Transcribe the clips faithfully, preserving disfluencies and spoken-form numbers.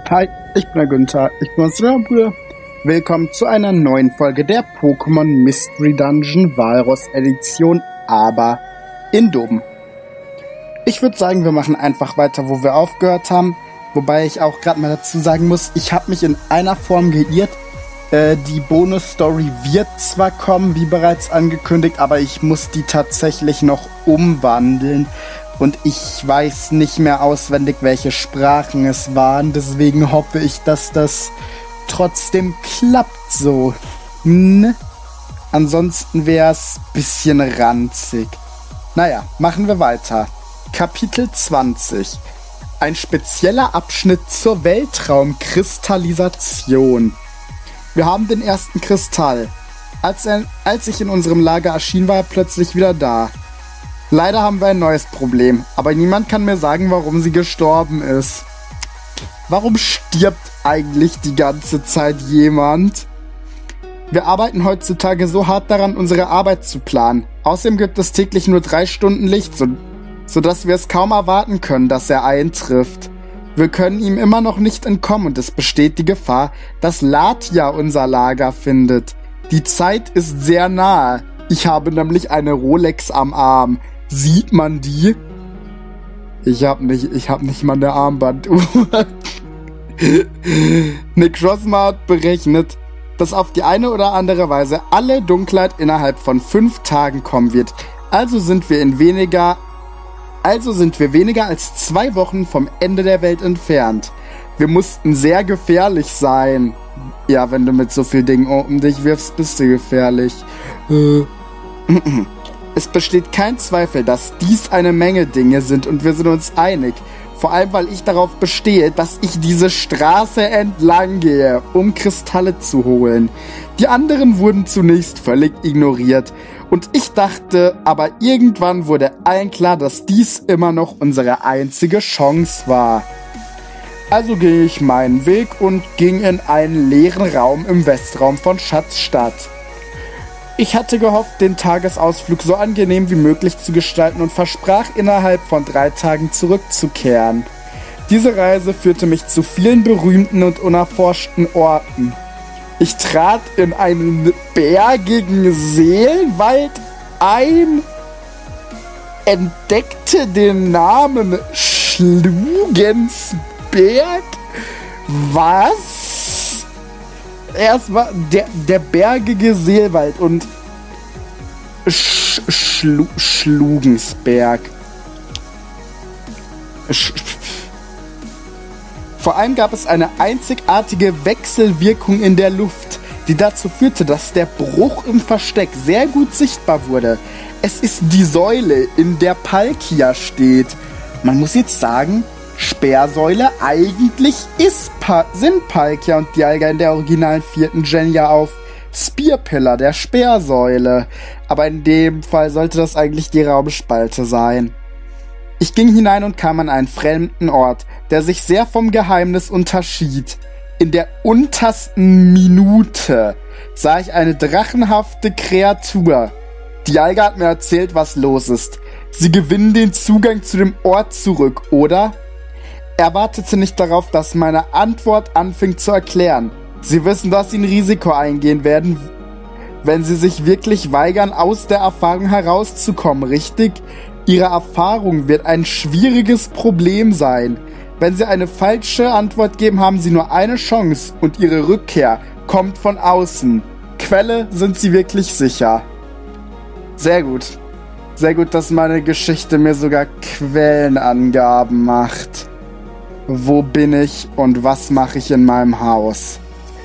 Hi, ich bin der Günther, ich bin unser Bruder. Willkommen zu einer neuen Folge der Pokémon Mystery Dungeon Walross Edition, aber in Doben. Ich würde sagen, wir machen einfach weiter, wo wir aufgehört haben. Wobei ich auch gerade mal dazu sagen muss, ich habe mich in einer Form geirrt. Äh, die Bonus-Story wird zwar kommen, wie bereits angekündigt, aber ich muss die tatsächlich noch umwandeln. Und ich weiß nicht mehr auswendig, welche Sprachen es waren. Deswegen hoffe ich, dass das trotzdem klappt so. Hm? Ansonsten wäre es ein bisschen ranzig. Naja, machen wir weiter. Kapitel zwanzig. Ein spezieller Abschnitt zur Weltraumkristallisation. Wir haben den ersten Kristall. Als, er, als ich in unserem Lager erschien, war er plötzlich wieder da. Leider haben wir ein neues Problem, aber niemand kann mir sagen, warum sie gestorben ist. Warum stirbt eigentlich die ganze Zeit jemand? Wir arbeiten heutzutage so hart daran, unsere Arbeit zu planen. Außerdem gibt es täglich nur drei Stunden Licht, so, sodass wir es kaum erwarten können, dass er eintrifft. Wir können ihm immer noch nicht entkommen und es besteht die Gefahr, dass Latia unser Lager findet. Die Zeit ist sehr nahe. Ich habe nämlich eine Rolex am Arm. Sieht man die? Ich hab nicht, ich hab nicht mal eine Armbanduhr. Nick Rosmar hat berechnet, dass auf die eine oder andere Weise alle Dunkelheit innerhalb von fünf Tagen kommen wird. Also sind wir in weniger, also sind wir weniger als zwei Wochen vom Ende der Welt entfernt. Wir mussten sehr gefährlich sein. Ja, wenn du mit so viel Dingen um dich wirfst, bist du gefährlich. Äh. Es besteht kein Zweifel, dass dies eine Menge Dinge sind und wir sind uns einig. Vor allem, weil ich darauf bestehe, dass ich diese Straße entlang gehe, um Kristalle zu holen. Die anderen wurden zunächst völlig ignoriert. Und ich dachte, aber irgendwann wurde allen klar, dass dies immer noch unsere einzige Chance war. Also ging ich meinen Weg und ging in einen leeren Raum im Westraum von Schatzstadt. Ich hatte gehofft, den Tagesausflug so angenehm wie möglich zu gestalten und versprach, innerhalb von drei Tagen zurückzukehren. Diese Reise führte mich zu vielen berühmten und unerforschten Orten. Ich trat in einen bergigen Seelenwald ein, entdeckte den Namen Schlugensberg. Was? Erstmal der, der bergige Seelwald und Sch Schlu Schlugensberg. Sch Vor allem gab es eine einzigartige Wechselwirkung in der Luft, die dazu führte, dass der Bruch im Versteck sehr gut sichtbar wurde. Es ist die Säule, in der Palkia steht. Man muss jetzt sagen, Speersäule, eigentlich ist pa sind Palkia und Dialga in der originalen vierten Gen ja auf Spearpillar, der Speersäule. Aber in dem Fall sollte das eigentlich die Raumspalte sein. Ich ging hinein und kam an einen fremden Ort, der sich sehr vom Geheimnis unterschied. In der untersten Minute sah ich eine drachenhafte Kreatur. Dialga hat mir erzählt, was los ist. Sie gewinnen den Zugang zu dem Ort zurück, oder? Er wartete nicht darauf, dass meine Antwort anfing zu erklären. Sie wissen, dass sie ein Risiko eingehen werden, wenn sie sich wirklich weigern, aus der Erfahrung herauszukommen, richtig? Ihre Erfahrung wird ein schwieriges Problem sein. Wenn sie eine falsche Antwort geben, haben sie nur eine Chance und ihre Rückkehr kommt von außen. Quelle sind sie wirklich sicher. Sehr gut. Sehr gut, dass meine Geschichte mir sogar Quellenangaben macht. Wo bin ich und was mache ich in meinem Haus?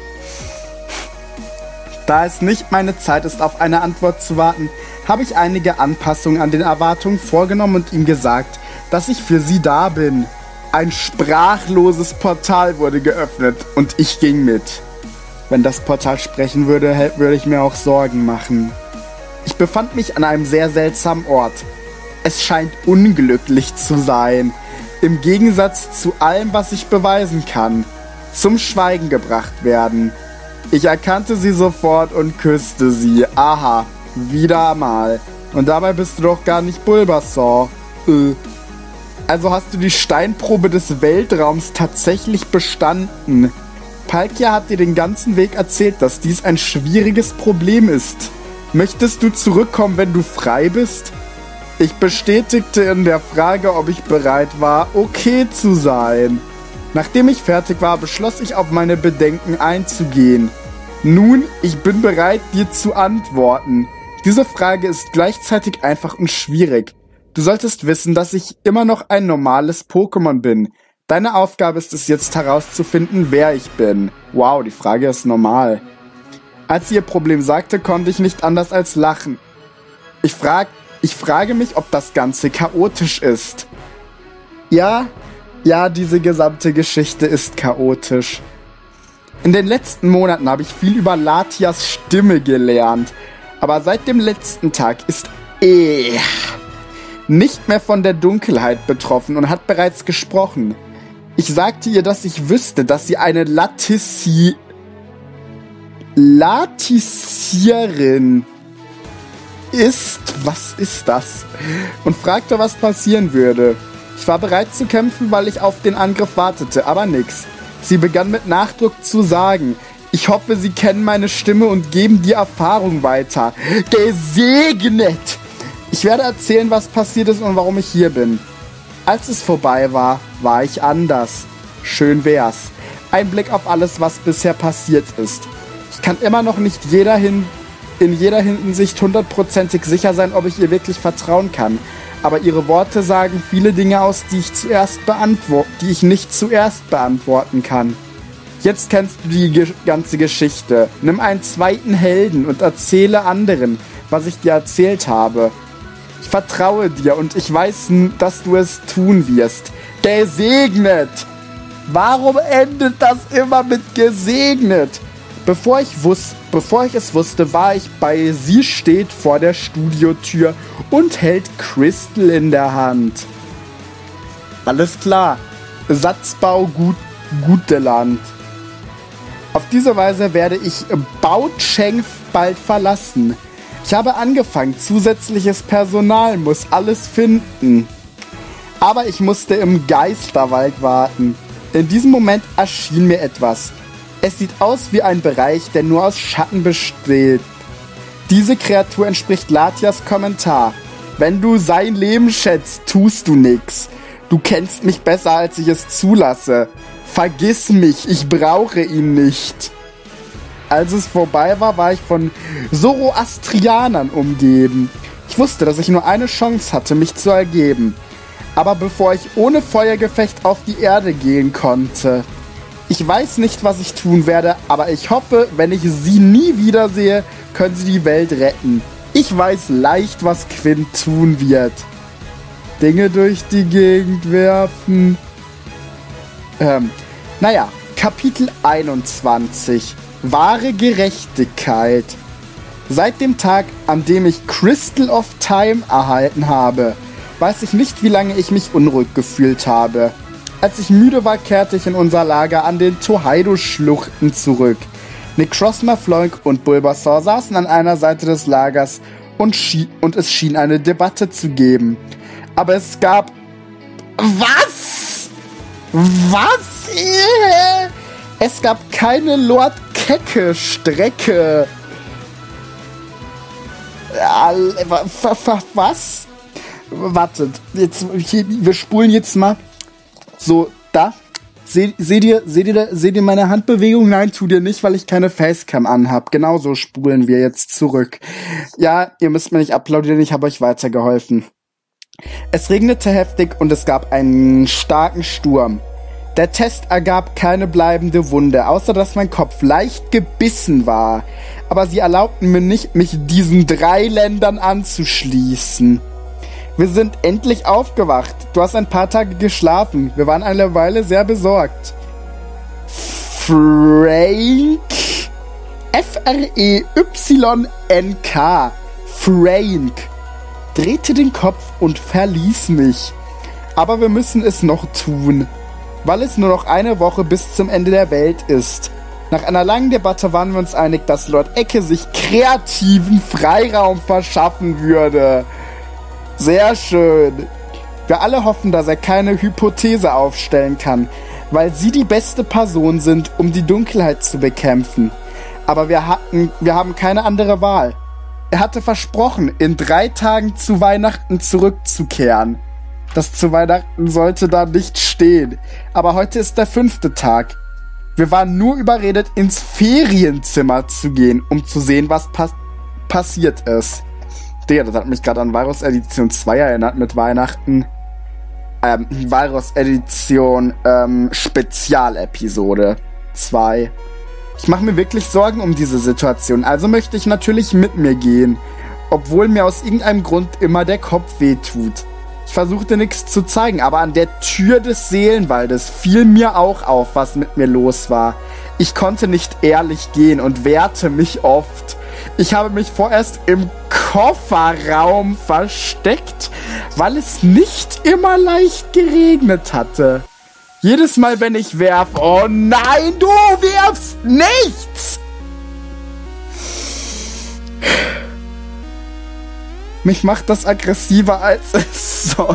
Da es nicht meine Zeit ist, auf eine Antwort zu warten, habe ich einige Anpassungen an den Erwartungen vorgenommen und ihm gesagt, dass ich für sie da bin. Ein sprachloses Portal wurde geöffnet und ich ging mit. Wenn das Portal sprechen würde, würde ich mir auch Sorgen machen. Ich befand mich an einem sehr seltsamen Ort. Es scheint unglücklich zu sein. Im Gegensatz zu allem, was ich beweisen kann, zum Schweigen gebracht werden. Ich erkannte sie sofort und küsste sie. Aha, wieder mal. Und dabei bist du doch gar nicht Bulbasaur. Äh. Also hast du die Steinprobe des Weltraums tatsächlich bestanden. Palkia hat dir den ganzen Weg erzählt, dass dies ein schwieriges Problem ist. Möchtest du zurückkommen, wenn du frei bist? Ich bestätigte in der Frage, ob ich bereit war, okay zu sein. Nachdem ich fertig war, beschloss ich, auf meine Bedenken einzugehen. Nun, ich bin bereit, dir zu antworten. Diese Frage ist gleichzeitig einfach und schwierig. Du solltest wissen, dass ich immer noch ein normales Pokémon bin. Deine Aufgabe ist es jetzt herauszufinden, wer ich bin. Wow, die Frage ist normal. Als sie ihr Problem sagte, konnte ich nicht anders als lachen. Ich, frag, ich frage mich, ob das Ganze chaotisch ist. Ja, ja, diese gesamte Geschichte ist chaotisch. In den letzten Monaten habe ich viel über Latias Stimme gelernt. Aber seit dem letzten Tag ist er nicht mehr von der Dunkelheit betroffen und hat bereits gesprochen. Ich sagte ihr, dass ich wüsste, dass sie eine Latissi... Latissierin ist. Was ist das? Und fragte, was passieren würde. Ich war bereit zu kämpfen, weil ich auf den Angriff wartete, aber nix. Sie begann mit Nachdruck zu sagen: Ich hoffe, Sie kennen meine Stimme und geben die Erfahrung weiter. Gesegnet! Ich werde erzählen, was passiert ist und warum ich hier bin. Als es vorbei war, war ich anders. Schön wär's. Ein Blick auf alles, was bisher passiert ist. Ich kann immer noch nicht jeder hin, in jeder Hinsicht hundertprozentig sicher sein, ob ich ihr wirklich vertrauen kann. Aber ihre Worte sagen viele Dinge aus, die ich zuerst beantwort, die ich nicht zuerst beantworten kann. Jetzt kennst du die ge- ganze Geschichte. Nimm einen zweiten Helden und erzähle anderen, was ich dir erzählt habe. Ich vertraue dir und ich weiß, dass du es tun wirst. Gesegnet! Warum endet das immer mit gesegnet? Bevor ich, wus- bevor ich es wusste, war ich bei Sie steht vor der Studiotür und hält Crystal in der Hand. Alles klar. Satzbau gut, Guteland. Auf diese Weise werde ich Baocheng bald verlassen. Ich habe angefangen, zusätzliches Personal muss alles finden. Aber ich musste im Geisterwald warten. In diesem Moment erschien mir etwas. Es sieht aus wie ein Bereich, der nur aus Schatten besteht. Diese Kreatur entspricht Latias Kommentar. Wenn du sein Leben schätzt, tust du nix. Du kennst mich besser, als ich es zulasse. Vergiss mich, ich brauche ihn nicht. Als es vorbei war, war ich von Zoroastrianern umgeben. Ich wusste, dass ich nur eine Chance hatte, mich zu ergeben. Aber bevor ich ohne Feuergefecht auf die Erde gehen konnte. Ich weiß nicht, was ich tun werde, aber ich hoffe, wenn ich sie nie wiedersehe, können sie die Welt retten. Ich weiß leicht, was Quinn tun wird. Dinge durch die Gegend werfen. Ähm, naja, Kapitel einundzwanzig. Wahre Gerechtigkeit. Seit dem Tag, an dem ich Crystal of Time erhalten habe, weiß ich nicht, wie lange ich mich unruhig gefühlt habe. Als ich müde war, kehrte ich in unser Lager an den Totaido-Schluchten zurück. Necrozma, Floink und Bulbasaur saßen an einer Seite des Lagers und, schien, und es schien eine Debatte zu geben. Aber es gab... Was? Was? Es gab keine Lord Kecke-Strecke. Was? Wartet, jetzt, hier, wir spulen jetzt mal. So, da. Seht, seht ihr, seht ihr, seht ihr meine Handbewegung? Nein, tut ihr nicht, weil ich keine Facecam anhab. Genauso spulen wir jetzt zurück. Ja, ihr müsst mir nicht applaudieren, ich habe euch weitergeholfen. Es regnete heftig und es gab einen starken Sturm. Der Test ergab keine bleibende Wunde, außer dass mein Kopf leicht gebissen war. Aber sie erlaubten mir nicht, mich diesen drei Ländern anzuschließen. Wir sind endlich aufgewacht. Du hast ein paar Tage geschlafen. Wir waren eine Weile sehr besorgt. Frank? F R E Y N K. Frank. Drehte den Kopf und verließ mich. Aber wir müssen es noch tun. Weil es nur noch eine Woche bis zum Ende der Welt ist. Nach einer langen Debatte waren wir uns einig, dass Lord Ecke sich kreativen Freiraum verschaffen würde. Sehr schön. Wir alle hoffen, dass er keine Hypothese aufstellen kann, weil sie die beste Person sind, um die Dunkelheit zu bekämpfen. Aber wir hatten, wir haben keine andere Wahl. Er hatte versprochen, in drei Tagen zu Weihnachten zurückzukehren. Das zu Weihnachten sollte da nicht stehen. Aber heute ist der fünfte Tag. Wir waren nur überredet, ins Ferienzimmer zu gehen, um zu sehen, was pas- passiert ist. Digga, das hat mich gerade an Virus Edition zwei erinnert mit Weihnachten. Ähm, Virus Edition ähm, Spezialepisode zwei. Ich mache mir wirklich Sorgen um diese Situation, also möchte ich natürlich mit mir gehen, obwohl mir aus irgendeinem Grund immer der Kopf wehtut. Ich versuchte nichts zu zeigen, aber an der Tür des Seelenwaldes fiel mir auch auf, was mit mir los war. Ich konnte nicht ehrlich gehen und wehrte mich oft. Ich habe mich vorerst im Kofferraum versteckt, weil es nicht immer leicht geregnet hatte. Jedes Mal, wenn ich werfe, oh nein, du wirfst nichts! Mich macht das aggressiver, als es soll.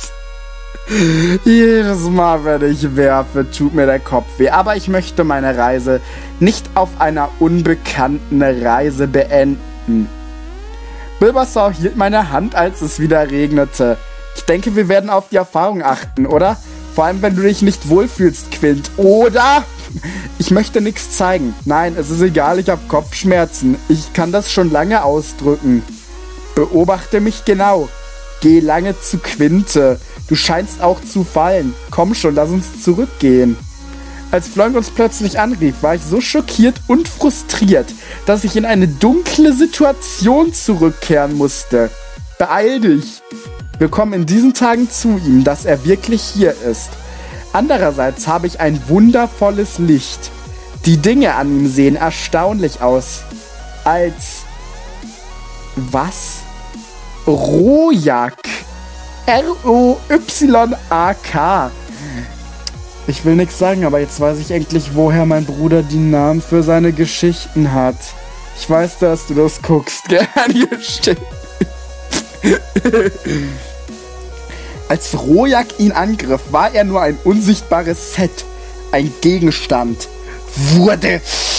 Jedes Mal, wenn ich werfe, tut mir der Kopf weh. Aber ich möchte meine Reise nicht auf einer unbekannten Reise beenden. Bulbasaur hielt meine Hand, als es wieder regnete. Ich denke, wir werden auf die Erfahrung achten, oder? Vor allem, wenn du dich nicht wohlfühlst, Quint. Oder? Ich möchte nichts zeigen. Nein, es ist egal, ich habe Kopfschmerzen. Ich kann das schon lange ausdrücken. Beobachte mich genau. Geh lange zu Quinte. Du scheinst auch zu fallen. Komm schon, lass uns zurückgehen. Als Floink uns plötzlich anrief, war ich so schockiert und frustriert, dass ich in eine dunkle Situation zurückkehren musste. Beeil dich. Wir kommen in diesen Tagen zu ihm, dass er wirklich hier ist. Andererseits habe ich ein wundervolles Licht. Die Dinge an ihm sehen erstaunlich aus. Als... Was? Rojak. R O Y A K. Ich will nichts sagen, aber jetzt weiß ich endlich, woher mein Bruder die Namen für seine Geschichten hat. Ich weiß, dass du das guckst. Gern gestellt. Als Rojak ihn angriff, war er nur ein unsichtbares Set. Ein Gegenstand. Wurde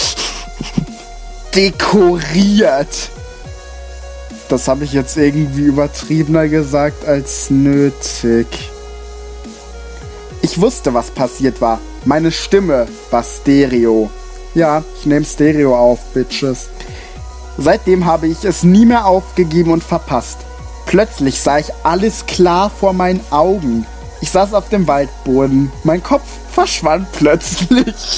dekoriert. Das habe ich jetzt irgendwie übertriebener gesagt als nötig. Ich wusste, was passiert war. Meine Stimme war Stereo. Ja, ich nehme Stereo auf, Bitches. Seitdem habe ich es nie mehr aufgegeben und verpasst. Plötzlich sah ich alles klar vor meinen Augen. Ich saß auf dem Waldboden. Mein Kopf verschwand plötzlich.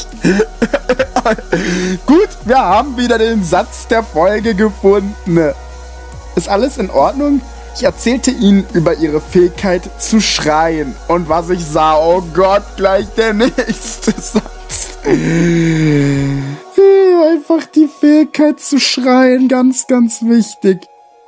Gut, wir haben wieder den Satz der Folge gefunden. Ist alles in Ordnung? Ich erzählte ihnen über ihre Fähigkeit zu schreien. Und was ich sah, oh Gott, gleich der nächste Satz. Einfach die Fähigkeit zu schreien, ganz, ganz wichtig.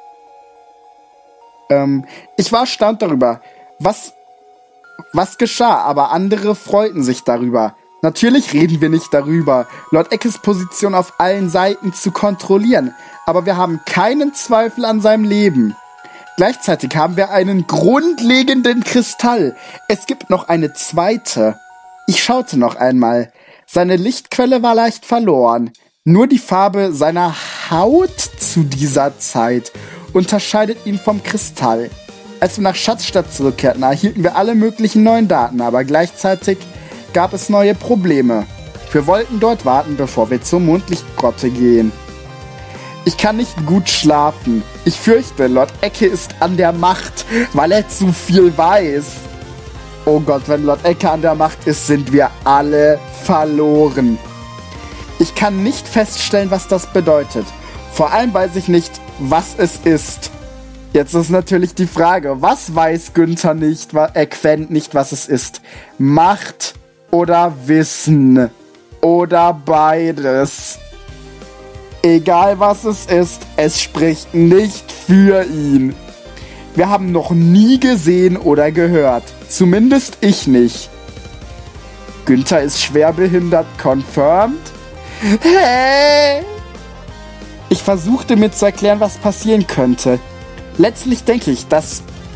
Ähm, ich war erstaunt darüber, was, was geschah, aber andere freuten sich darüber. Natürlich reden wir nicht darüber, Lord Eckes Position auf allen Seiten zu kontrollieren, aber wir haben keinen Zweifel an seinem Leben. Gleichzeitig haben wir einen grundlegenden Kristall. Es gibt noch eine zweite. Ich schaute noch einmal. Seine Lichtquelle war leicht verloren. Nur die Farbe seiner Haut zu dieser Zeit unterscheidet ihn vom Kristall. Als wir nach Schatzstadt zurückkehrten, erhielten wir alle möglichen neuen Daten, aber gleichzeitig gab es neue Probleme. Wir wollten dort warten, bevor wir zur Mondlichtgrotte gehen. Ich kann nicht gut schlafen. Ich fürchte, Lord Ecke ist an der Macht, weil er zu viel weiß. Oh Gott, wenn Lord Ecke an der Macht ist, sind wir alle verloren. Ich kann nicht feststellen, was das bedeutet. Vor allem weiß ich nicht, was es ist. Jetzt ist natürlich die Frage, was weiß Günther nicht, äh, Quent nicht, was es ist? Macht oder Wissen? Oder beides? Egal was es ist, es spricht nicht für ihn. Wir haben noch nie gesehen oder gehört. Zumindest ich nicht. Günther ist schwerbehindert, confirmed? Hey! Ich versuchte mir zu erklären, was passieren könnte. Letztlich denke ich, dass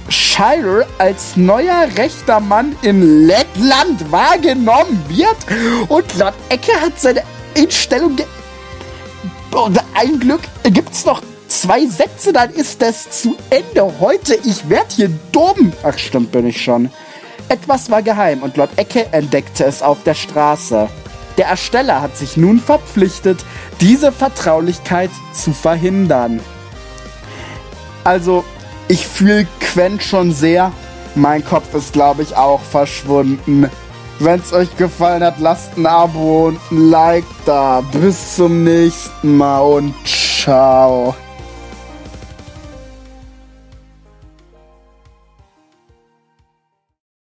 Shire als neuer rechter Mann in Lettland wahrgenommen wird. Und Lord Ecke hat seine Einstellung... Ge und ein Glück gibt's noch zwei Sätze, dann ist das zu Ende. Heute, ich werd hier dumm. Ach, stimmt, bin ich schon. Etwas war geheim und Lord Ecke entdeckte es auf der Straße. Der Ersteller hat sich nun verpflichtet, diese Vertraulichkeit zu verhindern. Also, ich fühle Quen schon sehr. Mein Kopf ist, glaube ich, auch verschwunden. Wenn es euch gefallen hat, lasst ein Abo und ein Like da. Bis zum nächsten Mal und ciao.